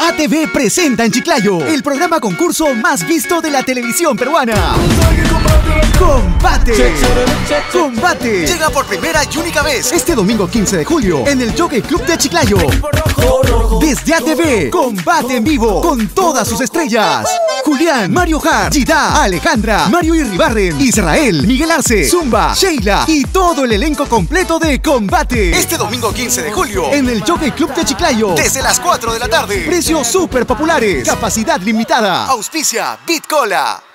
ATV presenta en Chiclayo el programa concurso más visto de la televisión peruana. ¡Combate! ¡Combate! Llega por primera y única vez este domingo 15 de julio en el Jockey Club de Chiclayo. Desde ATV, combate en vivo con todas sus estrellas. Julián, Mario Hart, Gida, Alejandra, Mario Irribarren, Israel, Miguel Arce, Zumba, Sheila y todo el elenco completo de Combate. Este domingo 15 de julio en el Jockey Club de Chiclayo desde las 4 de la tarde. Precios súper populares. Capacidad limitada. Auspicia Bitcola.